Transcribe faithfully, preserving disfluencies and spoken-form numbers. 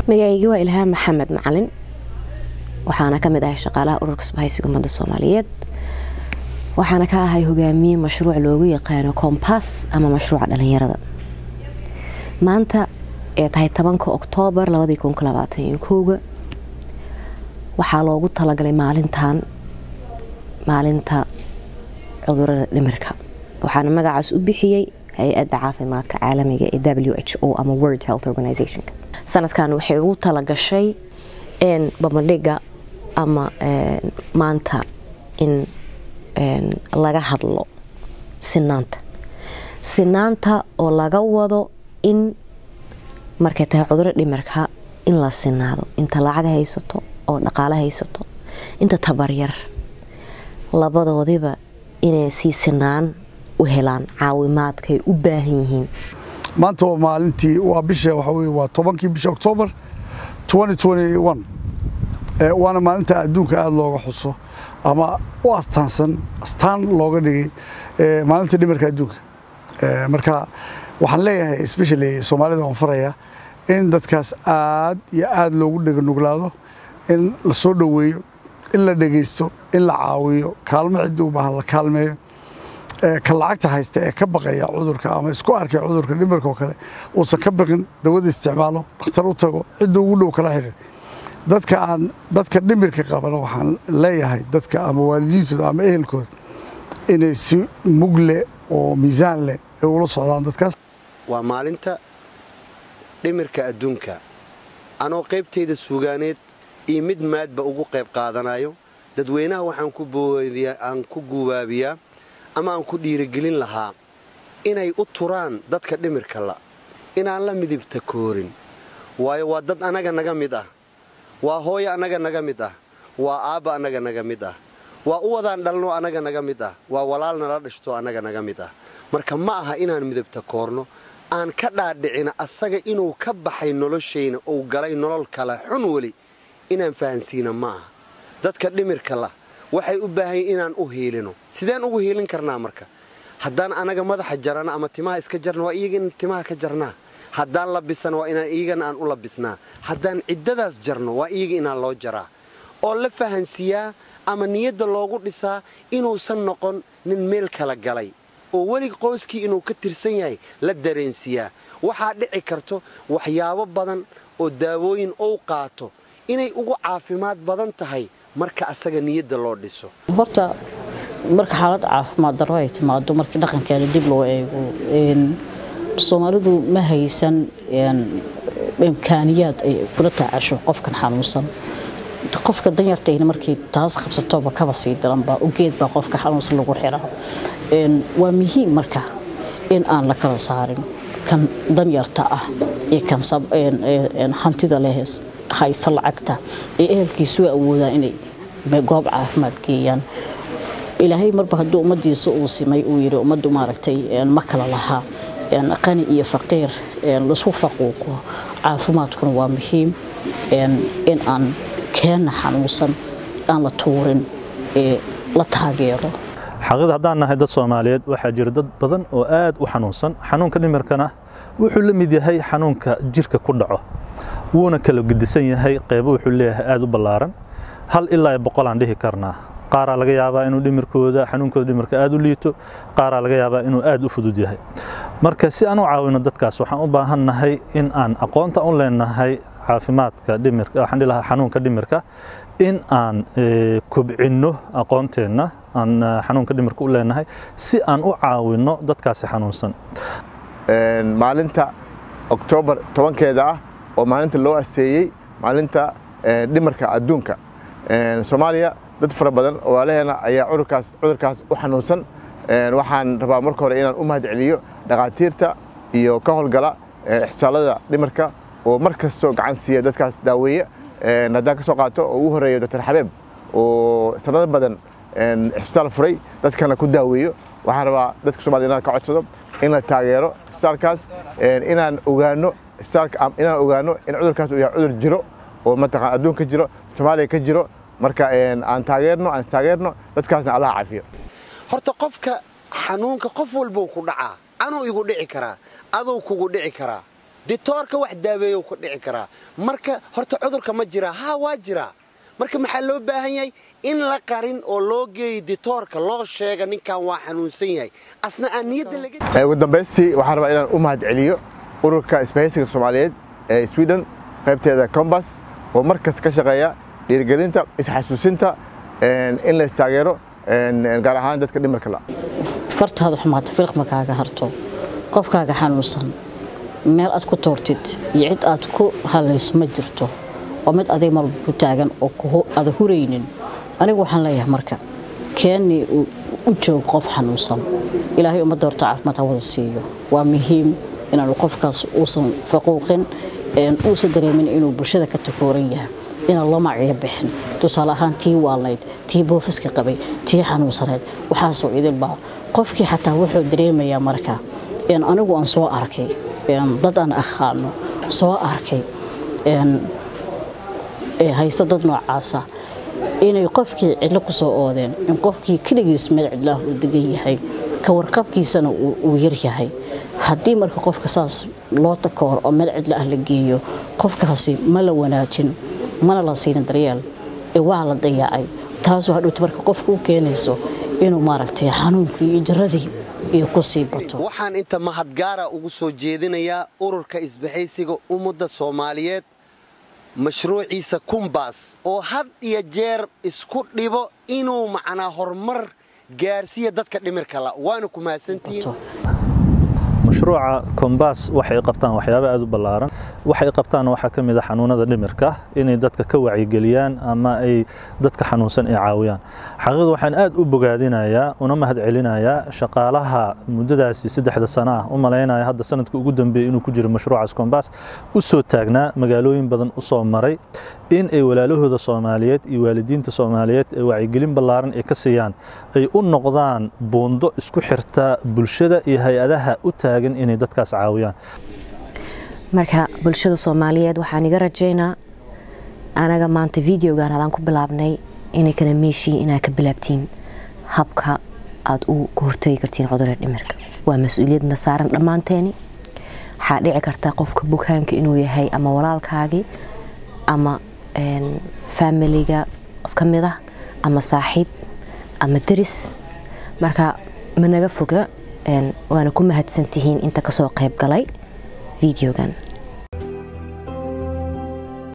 magacaygu waa Ilhaan Maxamed Macalin waxaana kamid ahay shaqaalaha ururka Isbahaysiga Ummadda Soomaaliyeed waxaana ka ahay hogaamiye mashruuc loogu yaqaan Compass ama mashruuca dhalinyarada maanta ee tahay tobanka Oktoobar laba kun iyo labaatan iyo kow waxaa loogu talagalay maalintan maalinta cudurrada dhimirka waxaana magacaas u bixiyay hay'adda caafimaadka caalamiga ee W H O ama World Health Organization sanadkan waxay ugu talagashay in babandhiga ama maanta in laga hadlo sinaanta sinaanta oo laga wado in markay tahay cudurro dhimirka in la sinaado inta lacag haysato oo dhaqaale haysato inta tabar yar labadoodiba inay si sinaan u helaan caawimaadkay u baahan yihiin maanta waa maalintii waa bisha waxa weeye waa tobankii bisha Oktoobar twenty twenty-one ee waana maalinta adduunka aad looga xuso ama u astaansan astaan looga dhigay ee maalinta dhimirka adduunka ee marka waxaan leeyahay especially Soomaalida oo faraya in dadkaas aad iyo aad loogu dhigo nuglaado in la soo dhaweeyo in la dhageysto in la caawiyo kaalmo cid u baahan la kaalmeeyo ee ka lacagta haysta ee ka baqaya cudurka ama isku arkay cudurka dhimirka oo kale oo san ka baqin dawada isticmaalo dhakhtar u tago cid ugu dhow kala xiriir dadka aan dadka dhimirka qabana waxaan leeyahay dadka ama waalidiintooda ama ehelkooda inay si mugle oo miisaan leh ay ula socdaan dadkaas waa maalinta dhimirka adduunka anoo qaybteeda suugaaneed iyo mid maadba ugu qayb qaadanayo dadweynaha waxaan ku boodiyaa aan ku guubaabiyaa ama aan ku dhiirigelin lahaa inay u turaan dadka dhimirka la inaan la midibta koorin waayo waa dad anaga naga mid ah waa hooyo anaga naga mid ah waa aaba anaga naga mid ah waa u wadaan dhalno anaga naga mid ah waa walaalna la dhashto anaga naga mid ah marka ma aha inaan midibta koorno aan ka dhaadhicina asaga inuu ka baxay noloshayna oo galay nolol kale xun wali inaan fahansiina ma aha dadka dhimirka la waxay u baahan yihiin inaan u heelino sideen ugu heelin karnaa marka haddaan anaga madaxa jarana ama timaha iska jarna waa iyaga in timaha ka jarnaa haddaan labisana waa inaan iyagana aan u labisnaa haddaan ciddadaas jarno waa iyaga inaan loo jaraa oo la fahansiiyaa ama niyadda loogu dhisaa inuusan noqon nin meel kala galay oo weli qoyskii inuu ka tirsan yahay la dareensiiyaa waxaa dhici karto waxyaabo badan oo daawooyin uu qaato inay ugu caafimaad badan tahay marka asaga niyadda loo dhiso horta marka xaalad caafimaad darro ay timaado markii dhaqankeena dib loo eego in Soomaalidu ma haysan in imkaaniyaad ay kula tacaasho qofkan xanuunsan qofka danyartayna markii taas qabsato ba kaba sii daranba u geed ba qofka xanuunsan lagu xiraa in waa muhiim marka in aan la kala saarin kan danyarta ah ee kan sab in hantida leeyahay haysta lacagta ee ehelkiisu awoodaan inay goob caafimaad geeyaan ilaahay marba hadduu ummadiisa uu simay uu yiri ummaddu maaragtay ma kala laha in qani iyo faqiir in la isku faquuqo caafimaadkuna waa muhiim in aan keena xanuunsan aan la tuurin ee la taageero xaqida haddaan nahay dad Soomaaliyeed waxaa jira dad badan oo aad u xanuunsan xanuunka dhimirkana wuxuu la mid yahay xanuunka jirka ku dhaco wuuna kala gedisan yahay qaybo wuxuu leeyahay aad u ballaaran hal ilaa boqol aan dhihi karnaa qaar laga yaabaa inuu dhimirkooda xanuunkooda dhimirka aad u liito qaar laga yaabaa inuu aad u fudud yahay marka si aan u caawino dadkaas waxaan u baahannahay in aan aqoonta u leenahay caafimaadka dhimirka waxaan dhilaha xanuunka dhimirka in aan kubcino aqoonteena aan xanuunka dhimirka u leenahay si aan u caawino dadkaas xanuunsan een maalinta Oktoobar tobankeeda ah oo maalinta loo asteeyay maalinta dhimirka adduunka een Soomaaliya dad fara badan oo walaalaheena ayaa cudurkaas cudurkaas u xanuunsan een waxaan rabaa marka hore inaan u mahadceliyo dhaqaatiirta iyo ka howlgala isbitaalada dhimirka oo markastoo gacan siiya dadkaas daaweeya een haddaan ka soo qaato oo ugu horeeyo Doctor Xabeeb oo sanado badan een isbitaal furay dadkana ku daaweeyo waxaan rabaa dadka Soomaaliyeed inaan ka codsado in la taageero isbitaalkaas een inaan ogaano isbitaalka inaan ogaano in cudurkaas uu yahay cudur jiro oo mataqaan adduunka jiro Soomaaliya ka jiro marka een aan taageerno aan taageerno dadkaasna Allah caafiyo horta qofka xanuunka qof walba ku dhacaa anuu igu dhici karaa adoo kugu dhici karaa ditoorka wax daaweeyo ku dhici karaa marka horta cudurka ma jira ha waa jira marka maxaa loo baahan yahay in la qarin oo loo geeyo ditoorka loo sheega ninkan waa xanuunsan yahay asna aan niyadda laga ugu dambeystii waxaan rabaa inaan u mahad celiyo ururka isbahaysiga Soomaaliyeed ee Sweden qaybteeda Compass oo markas ka shaqeeya dhiirigelinta isxasuusinta in la taageero gaar ahaan dadka dhimirka la fartaada xumaata filqma kaaga harto qofkaaga xanuunsan meel aad ku toortid iyo cid aad ku halayso ma jirto oo mid adeeg mal ku taagan oo ku aad hureynin anigu waxaan leeyahay marka keeni u joog qof xanuunsan ilaahay uma doorto caafimaad wada siiyo waa muhiim inaan qofkaas uusan faquuqin een uusan dareemin inuu bulshada ka takooran yahay in loo magaciyo bixin tusaale ahaan tii waalayd tii boofiska qabay tii xanuunsaneed waxa soo idil baa qofkii xataa wuxuu dareemayaa marka in anigu aan soo arkay in dad aan aqaano soo arkay in ee haysta dad noocaasa inay qofkii cidlo ku soo oodeen in qofkii kaligiis meel cidlaah u degan yahay ka warqabkiisana uu yar yahay haddii marka qofka saas loo takoor oo meel cidlaah la geeyo qofkaasi ma la wanaajin mana la siin daryeel ee waa la dayacay taasoo hadhow marka qofku u keenayso inuu maaragtay xanuunkii iyo jiradii iyo ku sii bato waxaan inta mahad gaara ugu soo jeedinayaa ururka isbahaysiga ummadda Soomaaliyeed mashruuciisa Compass oo had iyo jeer isku dhibo inuu macna horumar gaarsiiyo dadka dhimirka la waana ku maasantiin مشروع كومباس waxay qabtaan waxyaabo aad u ballaaran waxay qabtaan waxa kamid ah xanuunada dhimirka inay dadka ka wacyi galiyaan ama ay dadka xanuunsan ay caawiyaan xaqiiqdu waxaan aad u bogaadinayaa una mahad celinayaa shaqaalaha muddadaasi saddexda sano ah u maleynaya hadda sanadka ugu dambeeyay inuu ku jiro mashruucaas Compass u soo taagnaa magaalooyin badan u soo maray in ay walaalahooda Soomaaliyeed iyo waalidiinta Soomaaliyeed ay wacyi gelin ballaaran ay ka siiyaan ay u noqdaan buundo isku xirta bulshada iyo hay'adaha u taagan inay dadkaas caawiyaan marka bulshada Soomaaliyeed waxaan iga rajaynaa anaga maanta videogan hadaan ku bilaabnay inay kala meeshii inaa ka bilaabtiin habka aad u hortagi kartiin cudurrada dhimirka waa mas'uuliyadna saaran dhamaanteeni waxa dhici karta qofka bukaanka inuu yahay ama walaalkaagi ama een familiga qof kamid ah ama saaxiib ama daris marka managa foga een waana ku mahadsantihiin inta ka soo qayb galay videogan